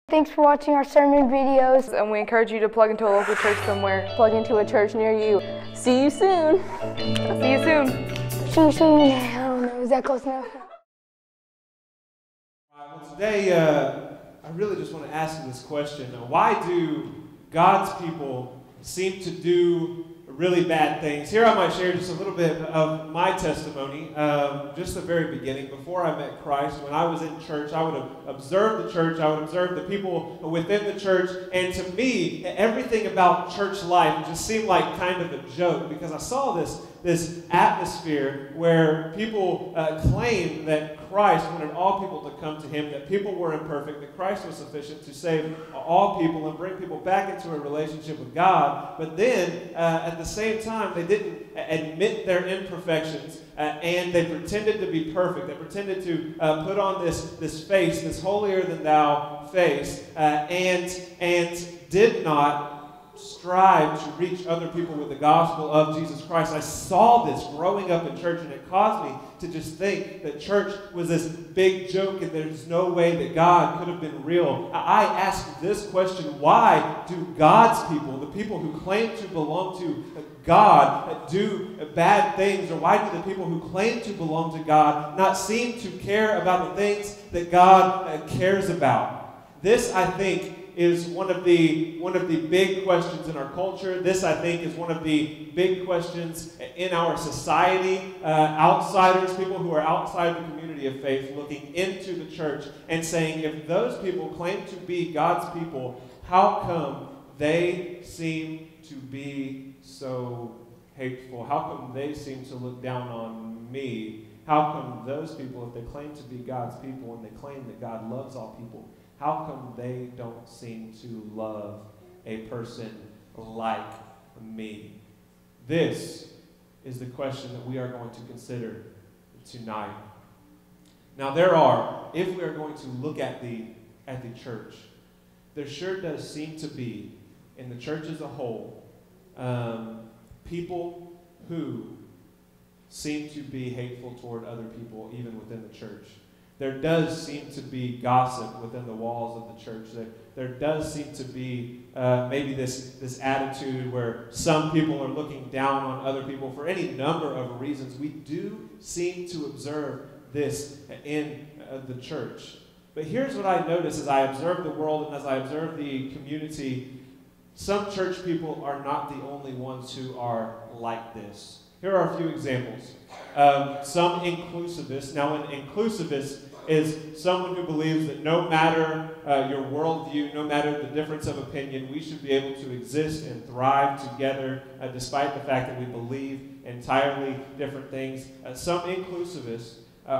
Thanks for watching our sermon videos. And we encourage you to plug into a local church somewhere. Plug into a church near you. See you soon. See you soon. See you soon. I don't know, is that close enough? Well, today, I really just want to ask you this question. Why do God's people seem to do really bad things? Here I might share just a little bit of my testimony. Just the very beginning, before I met Christ, when I was in church, I would observe the church, I would observe the people within the church, and to me, everything about church life just seemed like kind of a joke, because I saw this atmosphere where people claimed that Christ wanted all people to come to him, that people were imperfect, that Christ was sufficient to save all people and bring people back into a relationship with God. But then, at the same time, they didn't admit their imperfections, and they pretended to be perfect. They pretended to put on this face, this holier-than-thou face, and did not strive to reach other people with the gospel of Jesus Christ. I saw this growing up in church, and it caused me to just think that church was this big joke and there's no way that God could have been real. I ask this question: why do God's people, the people who claim to belong to God, do bad things? Or why do the people who claim to belong to God not seem to care about the things that God cares about? This, I think, is one of the big questions in our culture. This, I think, is one of the big questions in our society. Outsiders, people who are outside the community of faith, looking into the church and saying, if those people claim to be God's people, how come they seem to be so hateful? How come they seem to look down on me? How come those people, if they claim to be God's people and they claim that God loves all people, how come they don't seem to love a person like me? This is the question that we are going to consider tonight. Now, if we are going to look at the church, there sure does seem to be, in the church as a whole, people who seem to be hateful toward other people, even within the church. There does seem to be gossip within the walls of the church. There does seem to be maybe this attitude where some people are looking down on other people for any number of reasons. We do seem to observe this in the church. But here's what I notice as I observe the world and as I observe the community. Some church people are not the only ones who are like this. Here are a few examples. Some inclusivists. Now, an inclusivist is someone who believes that no matter your worldview, no matter the difference of opinion, we should be able to exist and thrive together despite the fact that we believe entirely different things. Some inclusivists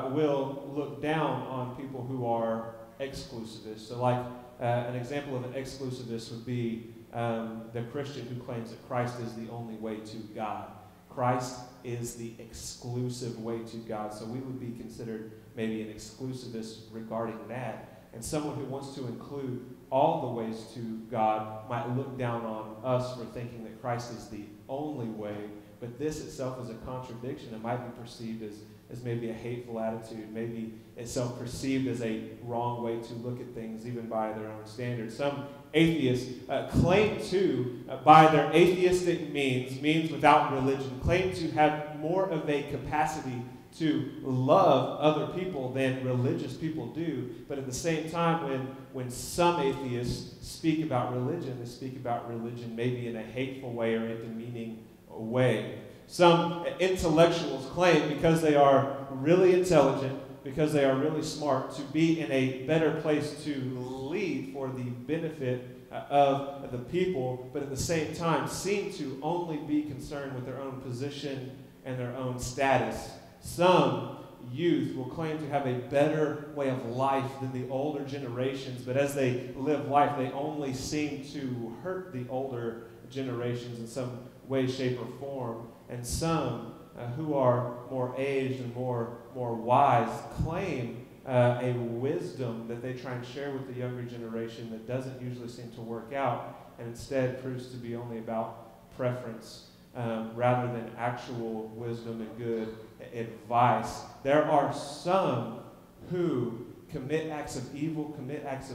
will look down on people who are exclusivists. So like an example of an exclusivist would be the Christian who claims that Christ is the only way to God. Christ is the exclusive way to God. So we would be considered maybe an exclusivist regarding that. And someone who wants to include all the ways to God might look down on us for thinking that Christ is the only way. But this itself is a contradiction. It might be perceived as maybe a hateful attitude, maybe itself perceived as a wrong way to look at things, even by their own standards. Some atheists claim to, by their atheistic means without religion, claim to have more of a capacity to love other people than religious people do. But at the same time, when some atheists speak about religion, they speak about religion maybe in a hateful way or a demeaning way. Some intellectuals claim, because they are really intelligent, because they are really smart, to be in a better place to lead for the benefit of the people, but at the same time seem to only be concerned with their own position and their own status. Some youth will claim to have a better way of life than the older generations, but as they live life, they only seem to hurt the older generations in some way, shape, or form. And some who are more aged and more wise claim a wisdom that they try and share with the younger generation that doesn't usually seem to work out, and instead proves to be only about preference rather than actual wisdom and good advice. There are some who commit acts of evil, commit acts of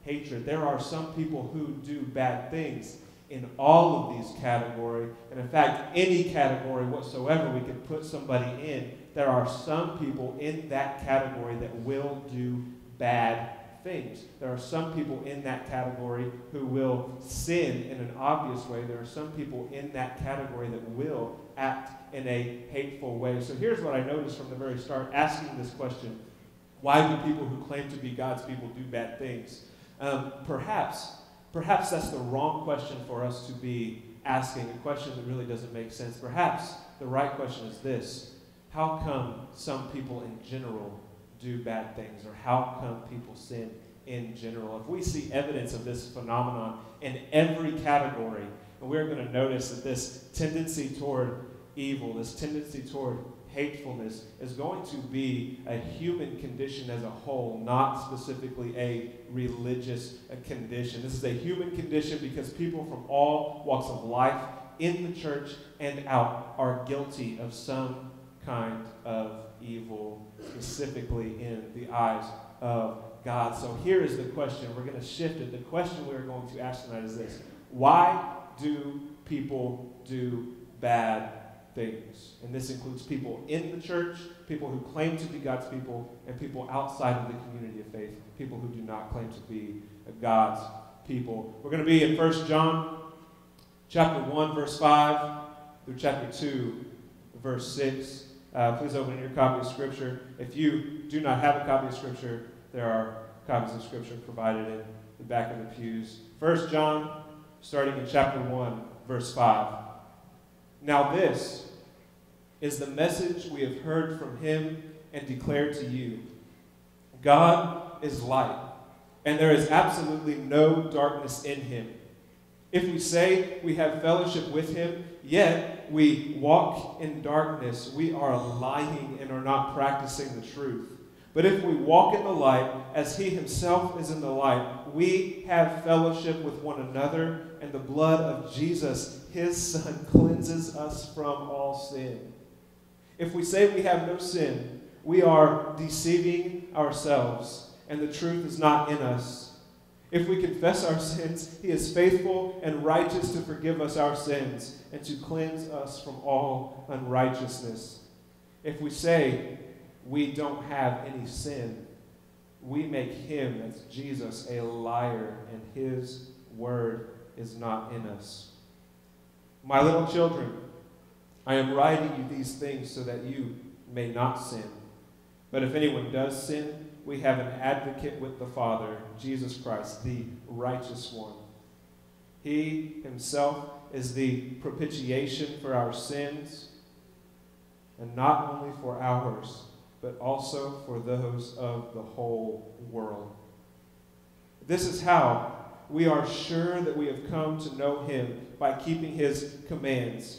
hatred. There are some people who do bad things in all of these categories. And in fact, any category whatsoever we could put somebody in, there are some people in that category that will do bad things. There are some people in that category who will sin in an obvious way. There are some people in that category that will act in a hateful way. So here's what I noticed from the very start, asking this question: why do people who claim to be God's people do bad things? Perhaps that's the wrong question for us to be asking, a question that really doesn't make sense. Perhaps the right question is this: how come some people in general do bad things? Or how come people sin in general? If we see evidence of this phenomenon in every category, and we're going to notice that this tendency toward evil, this tendency toward hatefulness is going to be a human condition as a whole, not specifically a religious condition. This is a human condition because people from all walks of life in the church and out are guilty of some kind of evil, specifically in the eyes of God. So here is the question. We're going to shift it. The question we're going to ask tonight is this: why do people do bad things? And this includes people in the church, people who claim to be God's people, and people outside of the community of faith, people who do not claim to be God's people. We're going to be in 1 John chapter 1, verse 5 through chapter 2, verse 6. Please open your copy of Scripture. If you do not have a copy of Scripture, there are copies of Scripture provided in the back of the pews. 1 John, starting in chapter 1, verse 5. Now this is the message we have heard from him and declared to you. God is light, and there is absolutely no darkness in him. If we say we have fellowship with him, yet we walk in darkness, we are lying and are not practicing the truth. But if we walk in the light, as he himself is in the light, we have fellowship with one another, and the blood of Jesus, his Son, cleanses us from all sin. If we say we have no sin, we are deceiving ourselves, and the truth is not in us. If we confess our sins, he is faithful and righteous to forgive us our sins and to cleanse us from all unrighteousness. If we say we don't have any sin, we make him, that's Jesus, a liar, and his word is not in us. My little children, I am writing you these things so that you may not sin. But if anyone does sin, we have an advocate with the Father, Jesus Christ, the righteous one. He himself is the propitiation for our sins, and not only for ours, but also for those of the whole world. This is how we are sure that we have come to know him, by keeping his commands.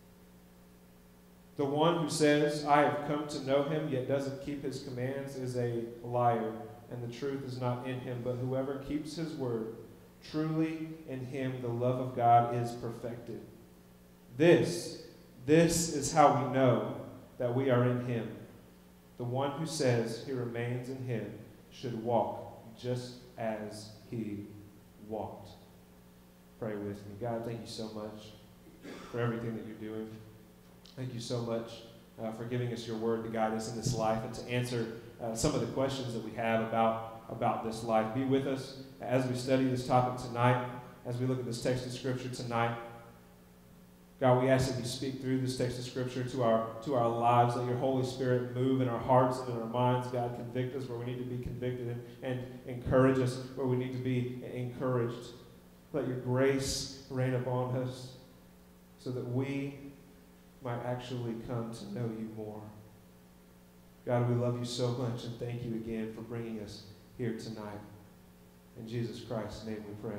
The one who says, I have come to know him, yet doesn't keep his commands, is a liar, and the truth is not in him. But whoever keeps his word, truly in him the love of God is perfected. This is how we know that we are in him. The one who says he remains in him should walk just as he walked. Pray with me. God, thank you so much for everything that you're doing. Thank you so much for giving us your word to guide us in this life and to answer some of the questions that we have about this life. Be with us as we study this topic tonight, as we look at this text of Scripture tonight. God, we ask that you speak through this text of Scripture to our lives. Let your Holy Spirit move in our hearts and in our minds. God, convict us where we need to be convicted, and encourage us where we need to be encouraged. Let your grace rain upon us so that we might actually come to know you more. God, we love you so much, and thank you again for bringing us here tonight. In Jesus Christ's name we pray.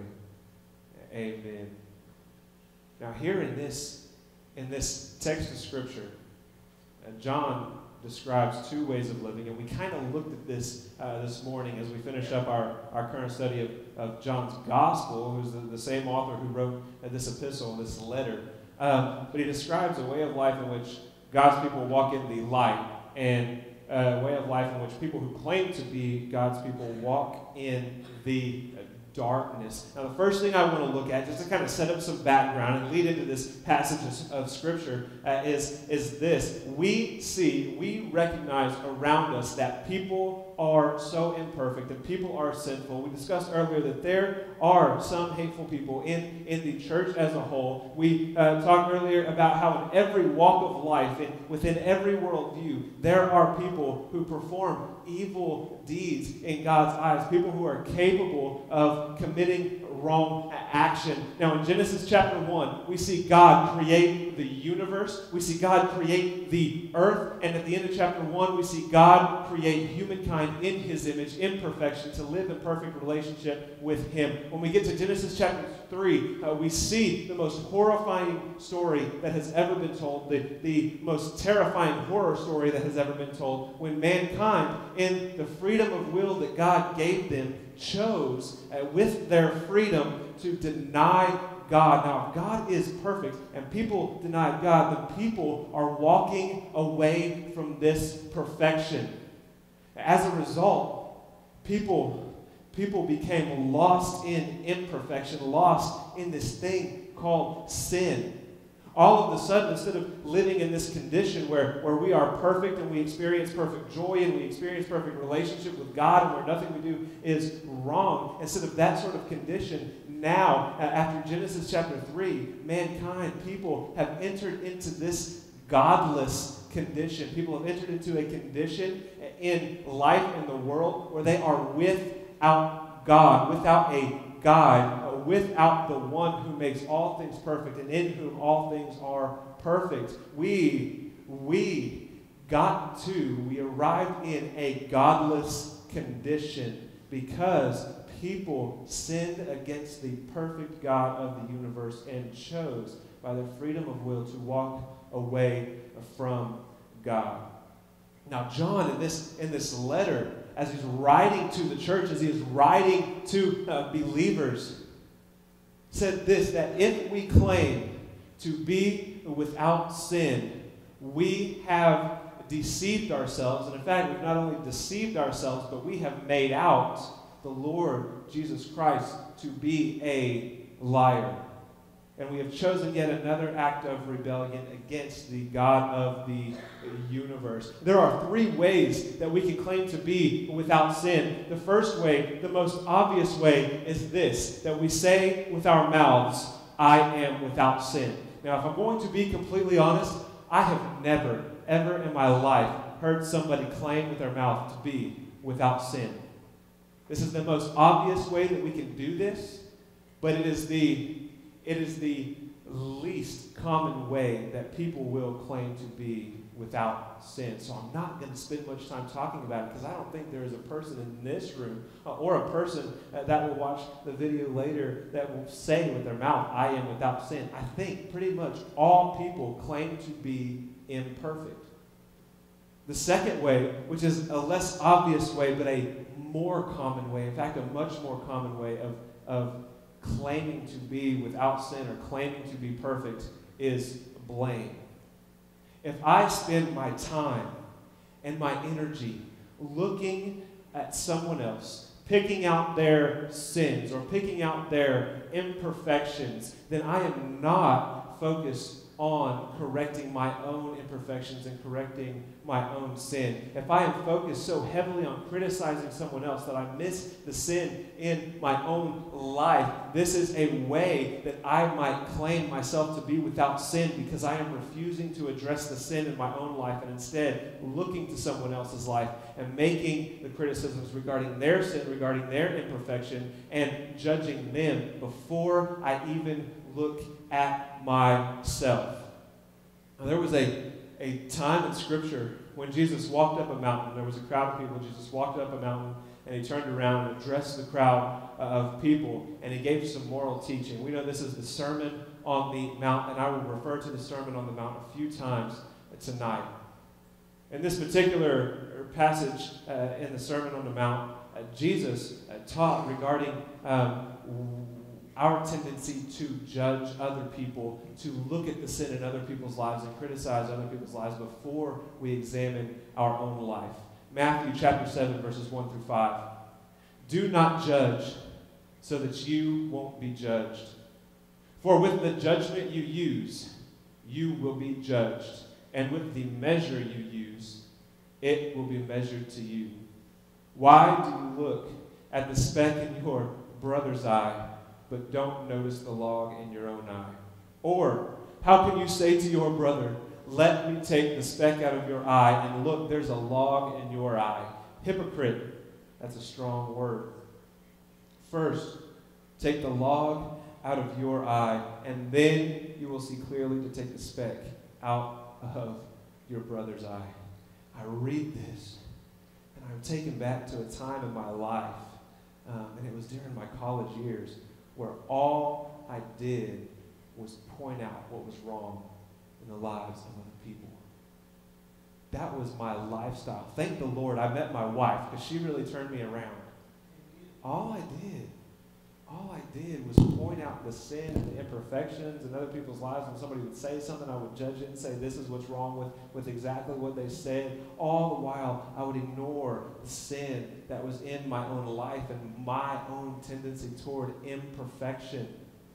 Amen. Now here in this text of Scripture, John describes two ways of living, and we kind of looked at this this morning as we finished up our current study of John's Gospel, who's the same author who wrote this epistle, this letter. But he describes a way of life in which God's people walk in the light, and a way of life in which people who claim to be God's people walk in the darkness. Now, the first thing I want to look at, just to kind of set up some background and lead into this passage of Scripture, is this. We recognize around us that people are so imperfect and people are sinful. We discussed earlier that there are some hateful people in the church as a whole. We talked earlier about how in every walk of life, within every worldview, there are people who perform evil deeds in God's eyes, people who are capable of committing wrong action. Now, in Genesis chapter 1, we see God create the universe. We see God create the earth. And at the end of chapter 1, we see God create humankind in his image, in perfection, to live in perfect relationship with him. When we get to Genesis chapter 3, we see the most horrifying story that has ever been told, the most terrifying horror story that has ever been told, when mankind, in the freedom of will that God gave them, chose with their freedom to deny God. Now, if God is perfect and people deny God, then people are walking away from this perfection. As a result, people became lost in imperfection, lost in this thing called sin. All of a sudden, instead of living in this condition where we are perfect and we experience perfect joy and we experience perfect relationship with God and where nothing we do is wrong, instead of that sort of condition, now, after Genesis chapter 3, mankind, people have entered into this godless condition. People have entered into a condition in life in the world where they are without God, without a God, without the one who makes all things perfect and in whom all things are perfect. We arrived in a godless condition because people sinned against the perfect God of the universe and chose by their freedom of will to walk away from God. Now, John, in this letter, as he's writing to the church, as he is writing to believers, said this, that if we claim to be without sin, we have deceived ourselves. And in fact, we've not only deceived ourselves, but we have made out the Lord Jesus Christ to be a liar. And we have chosen yet another act of rebellion against the God of the universe. There are three ways that we can claim to be without sin. The first way, the most obvious way, is this, that we say with our mouths, I am without sin. Now, if I'm going to be completely honest, I have never, ever in my life heard somebody claim with their mouth to be without sin. This is the most obvious way that we can do this, but it is the least common way that people will claim to be without sin. So I'm not going to spend much time talking about it because I don't think there is a person in this room or a person that will watch the video later that will say with their mouth, I am without sin. I think pretty much all people claim to be imperfect. The second way, which is a less obvious way but a more common way, in fact a much more common way of claiming to be without sin or claiming to be perfect, is blame. If I spend my time and my energy looking at someone else, picking out their sins or picking out their imperfections, then I am not focused on correcting my own imperfections and correcting my own sin. If I am focused so heavily on criticizing someone else that I miss the sin in my own life, this is a way that I might claim myself to be without sin because I am refusing to address the sin in my own life and instead looking to someone else's life and making the criticisms regarding their sin, regarding their imperfection, and judging them before I even look at myself. Now, there was a time in Scripture when Jesus walked up a mountain. There was a crowd of people. Jesus walked up a mountain, and he turned around and addressed the crowd of people, and he gave some moral teaching. We know this is the Sermon on the Mount, and I will refer to the Sermon on the Mount a few times tonight. In this particular passage in the Sermon on the Mount, Jesus taught regarding our tendency to judge other people, to look at the sin in other people's lives and criticize other people's lives before we examine our own life. Matthew chapter 7, verses 1 through 5. Do not judge so that you won't be judged. For with the judgment you use, you will be judged. And with the measure you use, it will be measured to you. Why do you look at the speck in your brother's eye, but don't notice the log in your own eye? Or how can you say to your brother, let me take the speck out of your eye, and look, there's a log in your eye? Hypocrite, that's a strong word. First, take the log out of your eye, and then you will see clearly to take the speck out of your brother's eye. I read this, and I'm taken back to a time in my life, and it was during my college years, where all I did was point out what was wrong in the lives of other people. That was my lifestyle. Thank the Lord I met my wife, because she really turned me around. All I did was point out the sin and the imperfections in other people's lives. When somebody would say something, I would judge it and say, this is what's wrong with exactly what they said. All the while, I would ignore the sin that was in my own life and my own tendency toward imperfection.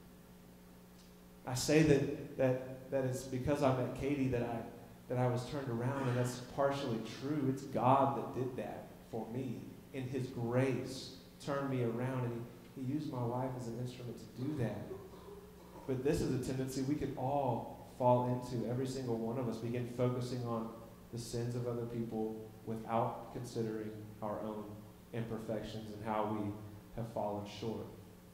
I say that it's because I met Katie that I was turned around, and that's partially true. It's God that did that for me. In His grace, turned me around, and He used my wife as an instrument to do that. But this is a tendency we could all fall into. Every single one of us begin focusing on the sins of other people without considering our own imperfections and how we have fallen short.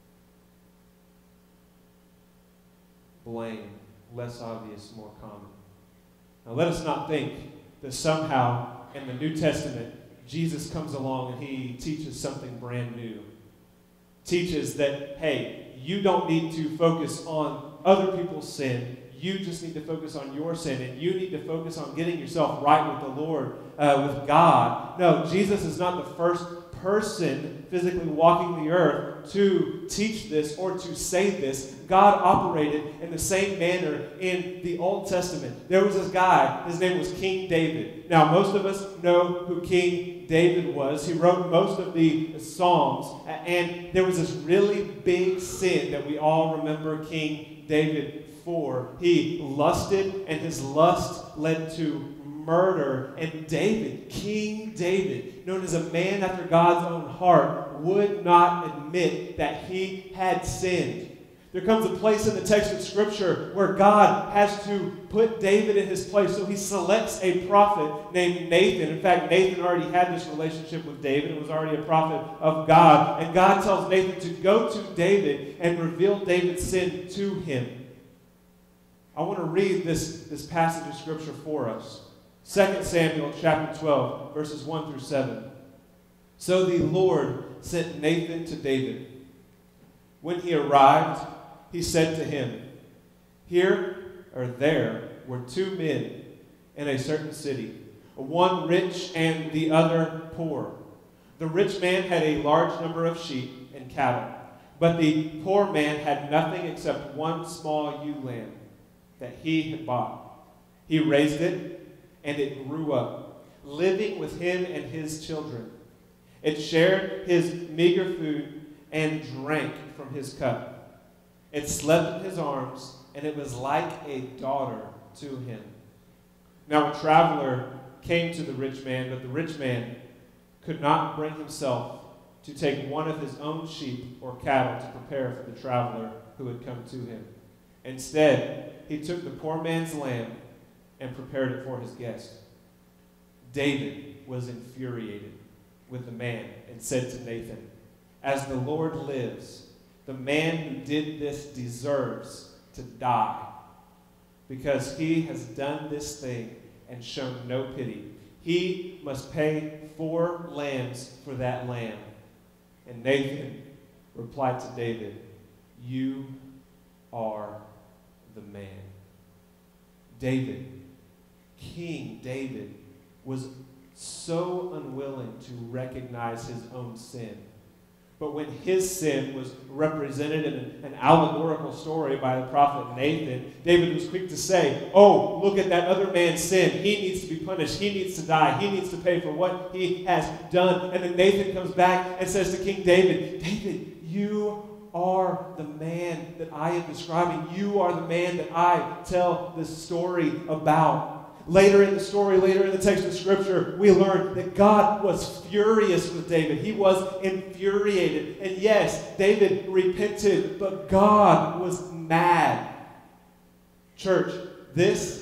Blame, less obvious, more common. Now let us not think that somehow in the New Testament Jesus comes along and He teaches something brand new. Teaches that, hey, you don't need to focus on other people's sin. You just need to focus on your sin, and you need to focus on getting yourself right with the Lord, with God. No, Jesus is not the first person physically walking the earth to teach this or to say this. God operated in the same manner in the Old Testament. There was this guy, his name was King David. Now, most of us know who King David was. He wrote most of the Psalms, and there was this really big sin that we all remember King David for. He lusted, and his lust led to murder. And David, King David, known as a man after God's own heart, would not admit that he had sinned. There comes a place in the text of Scripture where God has to put David in his place, so He selects a prophet named Nathan. In fact, Nathan already had this relationship with David and was already a prophet of God. And God tells Nathan to go to David and reveal David's sin to him. I want to read this passage of Scripture for us. 2 Samuel chapter 12, verses 1 through 7. So the Lord sent Nathan to David. When he arrived, he said to him, Here or there were two men in a certain city, one rich and the other poor. The rich man had a large number of sheep and cattle, but the poor man had nothing except one small ewe lamb that he had bought. He raised it, and it grew up, living with him and his children. It shared his meager food and drank from his cup. It slept in his arms, and it was like a daughter to him. Now a traveler came to the rich man, but the rich man could not bring himself to take one of his own sheep or cattle to prepare for the traveler who had come to him. Instead, he took the poor man's lamb and prepared it for his guest. David was infuriated with the man and said to Nathan, As the Lord lives, the man who did this deserves to die, because he has done this thing and shown no pity. He must pay 4 lambs for that lamb. And Nathan replied to David, You are the man. David, King David, was so unwilling to recognize his own sin. But when his sin was represented in an allegorical story by the prophet Nathan, David was quick to say, Oh, look at that other man's sin. He needs to be punished. He needs to die. He needs to pay for what he has done. And then Nathan comes back and says to King David, David, you are the man that I am describing. You are the man that I tell this story about. Later in the story, later in the text of Scripture, we learn that God was furious with David. He was infuriated. And yes, David repented, but God was mad. Church, this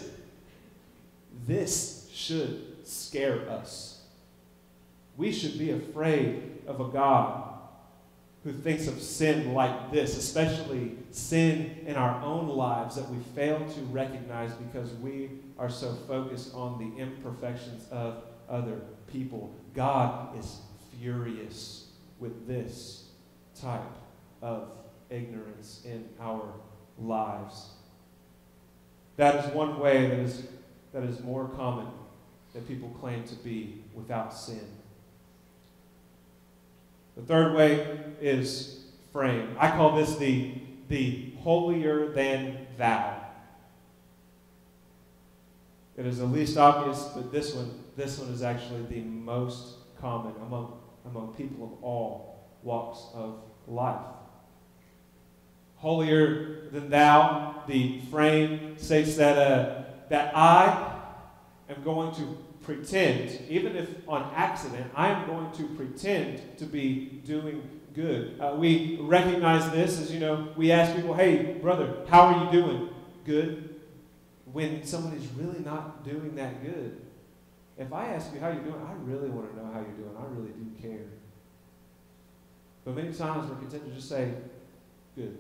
should scare us. We should be afraid of a God who thinks of sin like this, especially sin in our own lives that we fail to recognize because we are so focused on the imperfections of other people. God is furious with this type of ignorance in our lives. That is one way that is more common that people claim to be without sin. The third way is frame. I call this the holier than thou. It is the least obvious, but this one is actually the most common among people of all walks of life. Holier than thou, the frame states that I am going to pretend, even if on accident, I am going to pretend to be doing good. We recognize this as, we ask people, hey, brother, how are you doing? Good. When somebody's really not doing that good. If I ask you how you're doing, I really want to know how you're doing. I really do care. But many times we're content to just say, good.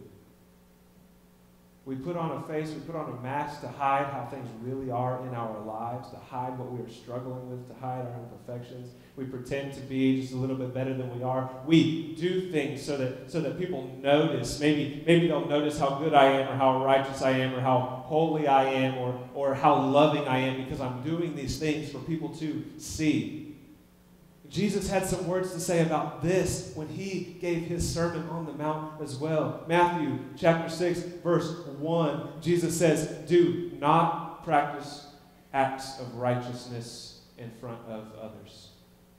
We put on a face, we put on a mask to hide how things really are in our lives, to hide what we are struggling with, to hide our imperfections. We pretend to be just a little bit better than we are. We do things so that people notice. Maybe they'll notice how good I am, or how righteous I am, or how holy I am, or how loving I am, because I'm doing these things for people to see. Jesus had some words to say about this when he gave his Sermon on the Mount as well. Matthew chapter 6, verse 1, Jesus says, do not practice acts of righteousness in front of others.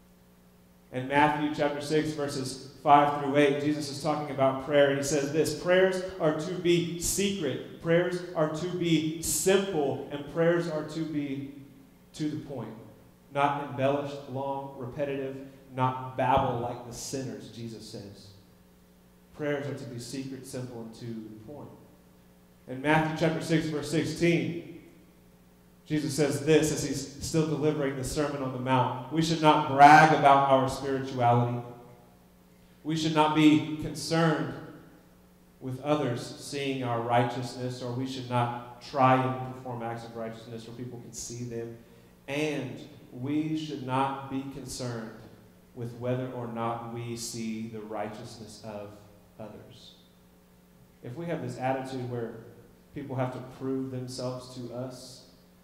In Matthew chapter 6, verses 5 through 8, Jesus is talking about prayer, and he says this: prayers are to be secret, prayers are to be simple, and prayers are to be to the point. Not embellished, long, repetitive, not babble like the sinners, Jesus says. Prayers are to be secret, simple, and to the point. In Matthew chapter 6, verse 16, Jesus says this as he's still delivering the Sermon on the Mount. We should not brag about our spirituality. We should not be concerned with others seeing our righteousness, or we should not try and perform acts of righteousness where people can see them. And we should not be concerned with whether or not we see the righteousness of others. If we have this attitude where people have to prove themselves to us,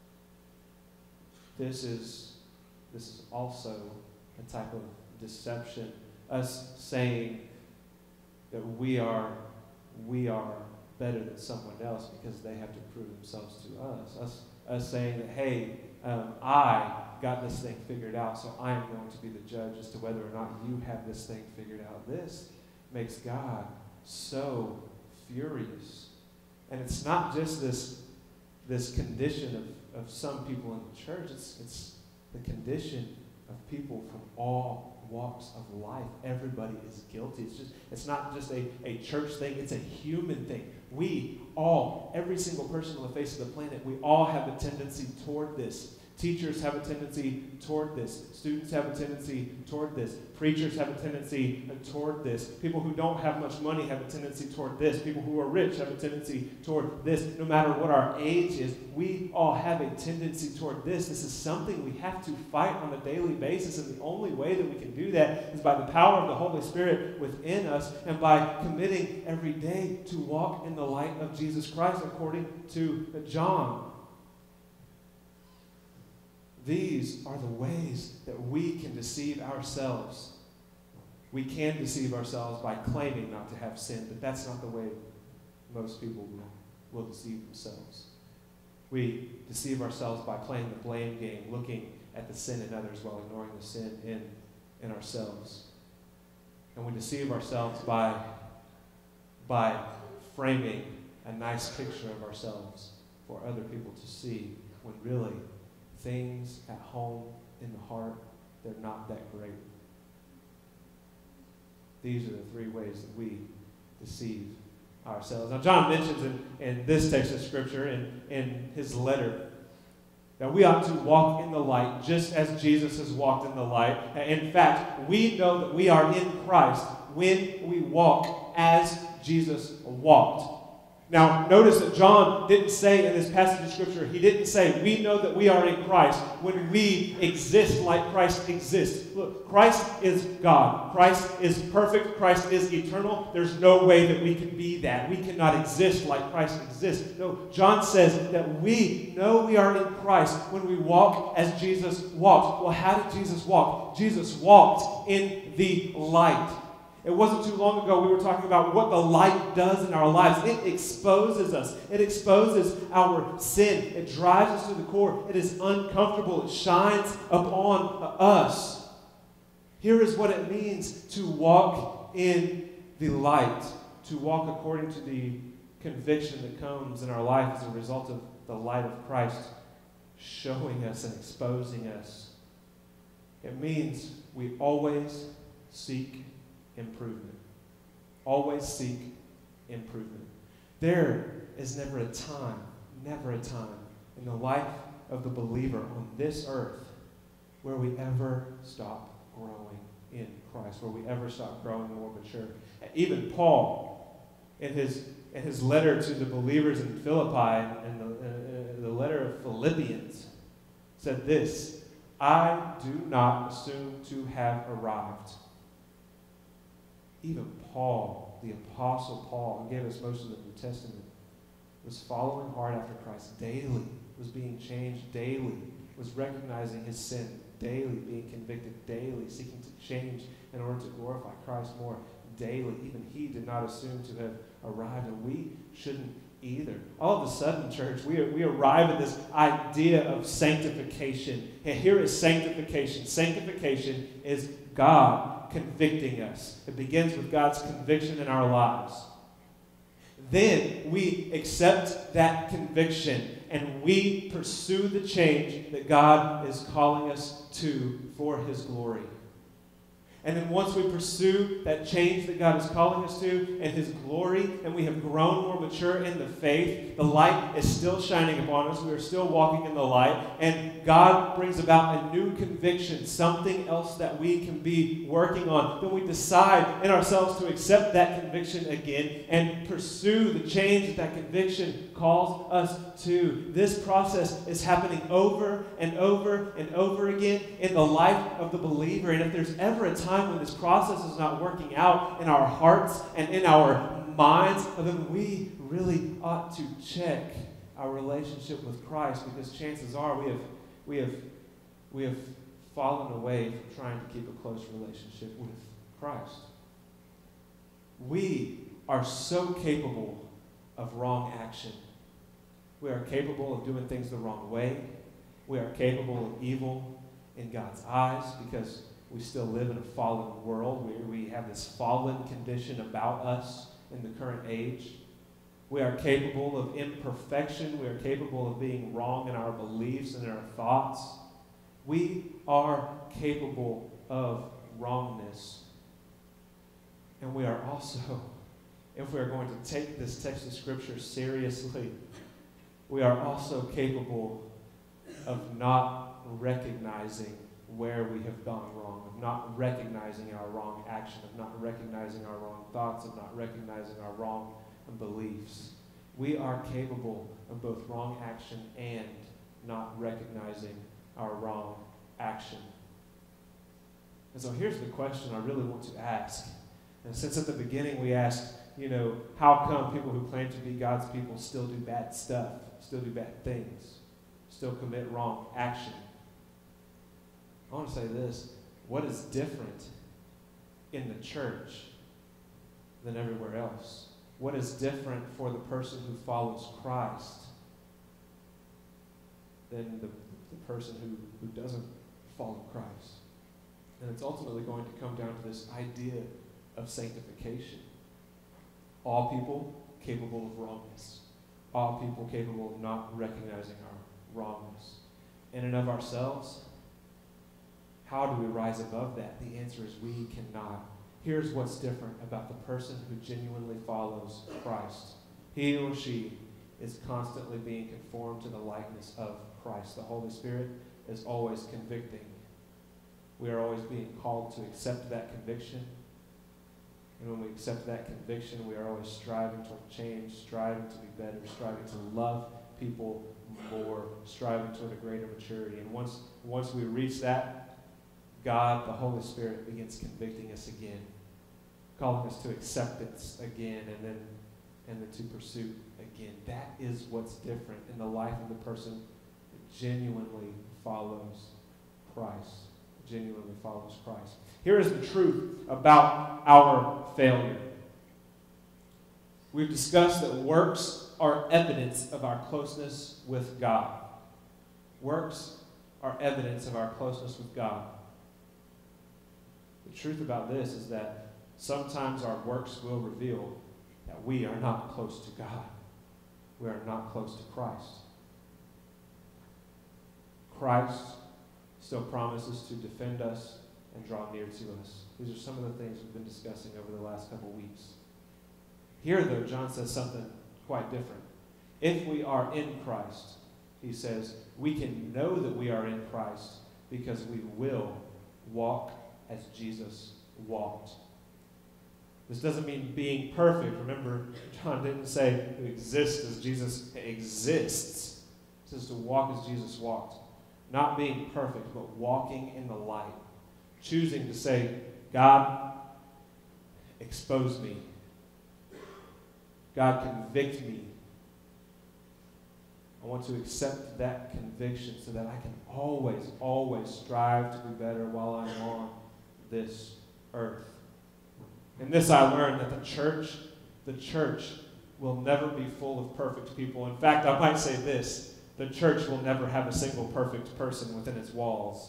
this is also a type of deception. Us saying that we are better than someone else because they have to prove themselves to us. Us saying that, hey, I got this thing figured out, so I am going to be the judge as to whether or not you have this thing figured out. This makes God so furious. And it's not just this condition of some people in the church. It's the condition of people from all walks of life. Everybody is guilty. It's not just a church thing. It's a human thing. We all, every single person on the face of the planet, we all have a tendency toward this. Teachers have a tendency toward this. Students have a tendency toward this. Preachers have a tendency toward this. People who don't have much money have a tendency toward this. People who are rich have a tendency toward this. No matter what our age is, we all have a tendency toward this. This is something we have to fight on a daily basis, and the only way that we can do that is by the power of the Holy Spirit within us and by committing every day to walk in the light of Jesus Christ according to John. These are the ways that we can deceive ourselves. We can deceive ourselves by claiming not to have sin, but that's not the way most people will deceive themselves. We deceive ourselves by playing the blame game, looking at the sin in others while ignoring the sin in ourselves. And we deceive ourselves by by framing a nice picture of ourselves for other people to see, when really things at home in the heart, they're not that great. These are the three ways that we deceive ourselves. Now, John mentions in this text of Scripture, in his letter, that we ought to walk in the light just as Jesus has walked in the light. In fact, we know that we are in Christ when we walk as Jesus walked. Now, notice that John didn't say in this passage of Scripture, he didn't say, we know that we are in Christ when we exist like Christ exists. Look, Christ is God. Christ is perfect. Christ is eternal. There's no way that we can be that. We cannot exist like Christ exists. No, John says that we know we are in Christ when we walk as Jesus walked. Well, how did Jesus walk? Jesus walked in the light. It wasn't too long ago we were talking about what the light does in our lives. It exposes us. It exposes our sin. It drives us to the core. It is uncomfortable. It shines upon us. Here is what it means to walk in the light, to walk according to the conviction that comes in our life as a result of the light of Christ showing us and exposing us. It means we always seek improvement. Always seek improvement. There is never a time in the life of the believer on this earth where we ever stop growing in Christ, where we ever stop growing more mature. Even Paul, in his letter to the believers in Philippi and the letter of Philippians, said this: I do not assume to have arrived. Even Paul, the Apostle Paul, who gave us most of the New Testament, was following hard after Christ daily, was being changed daily, was recognizing his sin daily, being convicted daily, seeking to change in order to glorify Christ more daily. Even he did not assume to have arrived, and we shouldn't either. All of a sudden, church, we arrive at this idea of sanctification. And here is sanctification. Sanctification is God convicting us. It begins with God's conviction in our lives. Then we accept that conviction and we pursue the change that God is calling us to for His glory. And then once we pursue that change that God is calling us to and His glory, and we have grown more mature in the faith, the light is still shining upon us. We are still walking in the light. And God brings about a new conviction, something else that we can be working on. Then we decide in ourselves to accept that conviction again and pursue the change that that conviction calls us to. This process is happening over and over and over again in the life of the believer. And if there's ever a time when this process is not working out in our hearts and in our minds, then we really ought to check our relationship with Christ, because chances are we have fallen away from trying to keep a close relationship with Christ. We are so capable of wrong action. We are capable of doing things the wrong way. We are capable of evil in God's eyes because we still live in a fallen world. We have this fallen condition about us in the current age. We are capable of imperfection. We are capable of being wrong in our beliefs and in our thoughts. We are capable of wrongness. And we are also, if we are going to take this text of Scripture seriously, we are also capable of not recognizing where we have gone wrong, of not recognizing our wrong action, of not recognizing our wrong thoughts, of not recognizing our wrong beliefs. We are capable of both wrong action and not recognizing our wrong action. And so here's the question I really want to ask. And since at the beginning we asked, how come people who claim to be God's people still do bad stuff, still do bad things, still commit wrong action? I want to say this: what is different in the church than everywhere else? What is different for the person who follows Christ than the person who doesn't follow Christ? And it's ultimately going to come down to this idea of sanctification. All people capable of wrongness. All people capable of not recognizing our wrongness. In and of ourselves, how do we rise above that? The answer is we cannot. Here's what's different about the person who genuinely follows Christ. He or she is constantly being conformed to the likeness of Christ. The Holy Spirit is always convicting. We are always being called to accept that conviction. And when we accept that conviction, we are always striving toward change, striving to be better, striving to love people more, striving toward a greater maturity. And once we reach that, God, the Holy Spirit, begins convicting us again, calling us to acceptance again, and then to pursuit again. That is what's different in the life of the person that genuinely follows Christ. Genuinely follows Christ. Here is the truth about our failure. We've discussed that works are evidence of our closeness with God. Works are evidence of our closeness with God. The truth about this is that sometimes our works will reveal that we are not close to God. We are not close to Christ. Christ still promises to defend us and draw near to us. These are some of the things we've been discussing over the last couple weeks. Here, though, John says something quite different. If we are in Christ, he says, we can know that we are in Christ because we will walk as Jesus walked. This doesn't mean being perfect. Remember, John didn't say to exist as Jesus exists. He says to walk as Jesus walked. Not being perfect, but walking in the light. Choosing to say, God, expose me. God, convict me. I want to accept that conviction so that I can always, always strive to be better while I'm on this earth. In this I learned that the church will never be full of perfect people. In fact, I might say this. The church will never have a single perfect person within its walls.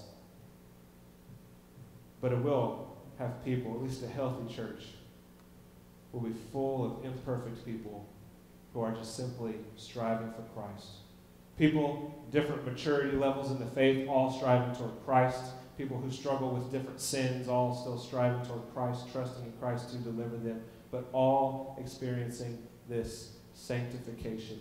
But it will have people, at least a healthy church, will be full of imperfect people who are just simply striving for Christ. People, different maturity levels in the faith, all striving toward Christ. People who struggle with different sins, all still striving toward Christ, trusting in Christ to deliver them, but all experiencing this sanctification.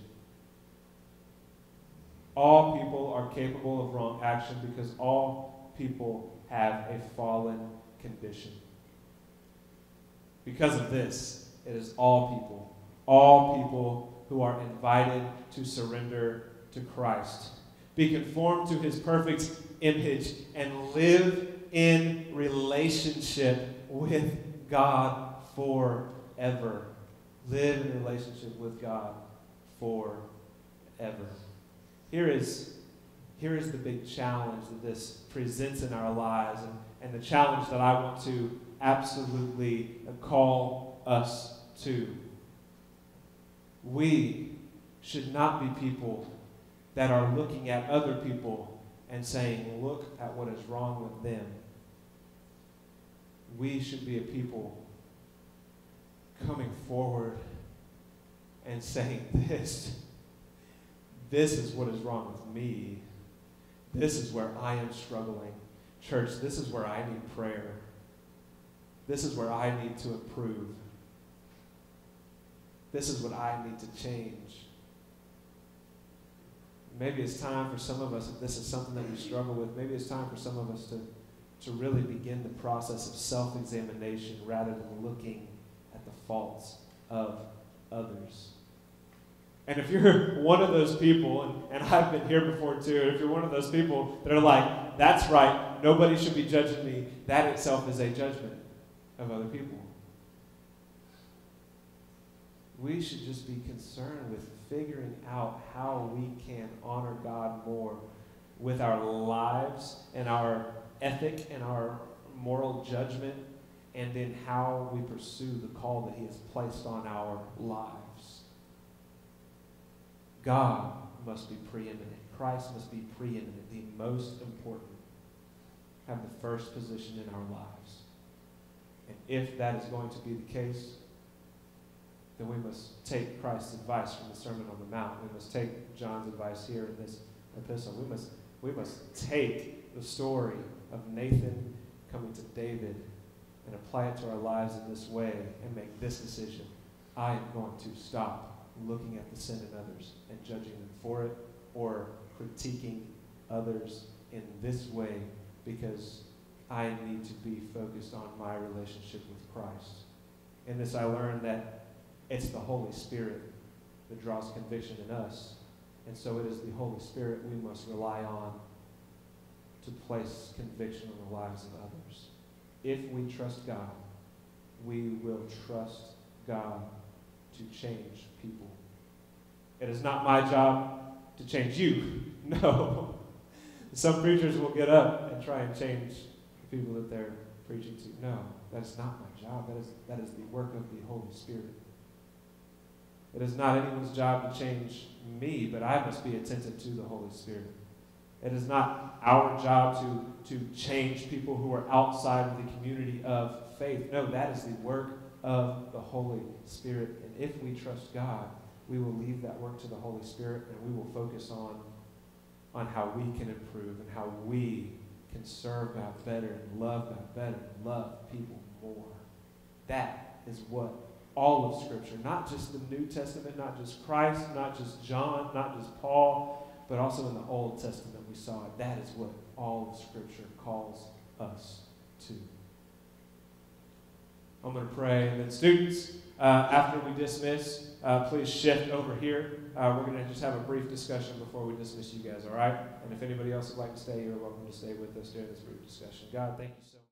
All people are capable of wrong action because all people have a fallen condition. Because of this, it is all people who are invited to surrender to Christ. Be conformed to his perfect image and live in relationship with God forever. Live in relationship with God forever. Here is the big challenge that this presents in our lives, and the challenge that I want to absolutely call us to. We should not be people that are looking at other people and saying, look at what is wrong with them. We should be a people coming forward and saying, this is what is wrong with me. This is where I am struggling. Church, this is where I need prayer. This is where I need to improve. This is what I need to change. Maybe it's time for some of us, if this is something that we struggle with, maybe it's time for some of us to really begin the process of self-examination rather than looking at the faults of others. And if you're one of those people, and I've been here before too, if you're one of those people that are like, that's right, nobody should be judging me, that itself is a judgment of other people. We should just be concerned with figuring out how we can honor God more with our lives and our ethic and our moral judgment, and in how we pursue the call that he has placed on our lives. God must be preeminent. Christ must be preeminent, the most important, have the first position in our lives. And if that is going to be the case, then we must take Christ's advice from the Sermon on the Mount. We must take John's advice here in this epistle. We must take the story of Nathan coming to David and apply it to our lives in this way and make this decision. I am going to stop looking at the sin in others and judging them for it or critiquing others in this way because I need to be focused on my relationship with Christ. In this I learned that it's the Holy Spirit that draws conviction in us. And so it is the Holy Spirit we must rely on to place conviction on the lives of others. If we trust God, we will trust God to change people. It is not my job to change you. No. Some preachers will get up and try and change the people that they're preaching to. No, that is not my job. That is the work of the Holy Spirit. It is not anyone's job to change me, but I must be attentive to the Holy Spirit. It is not our job to change people who are outside of the community of faith. No, that is the work of the Holy Spirit. And if we trust God, we will leave that work to the Holy Spirit and we will focus on how we can improve and how we can serve God better and love God better and love people more. That is what all of Scripture, not just the New Testament, not just Christ, not just John, not just Paul, but also in the Old Testament we saw it. That is what all of Scripture calls us to. I'm going to pray, and then students, after we dismiss, please shift over here. We're going to just have a brief discussion before we dismiss you guys, all right? And if anybody else would like to stay, you're welcome to stay with us during this brief discussion. God, thank you so much.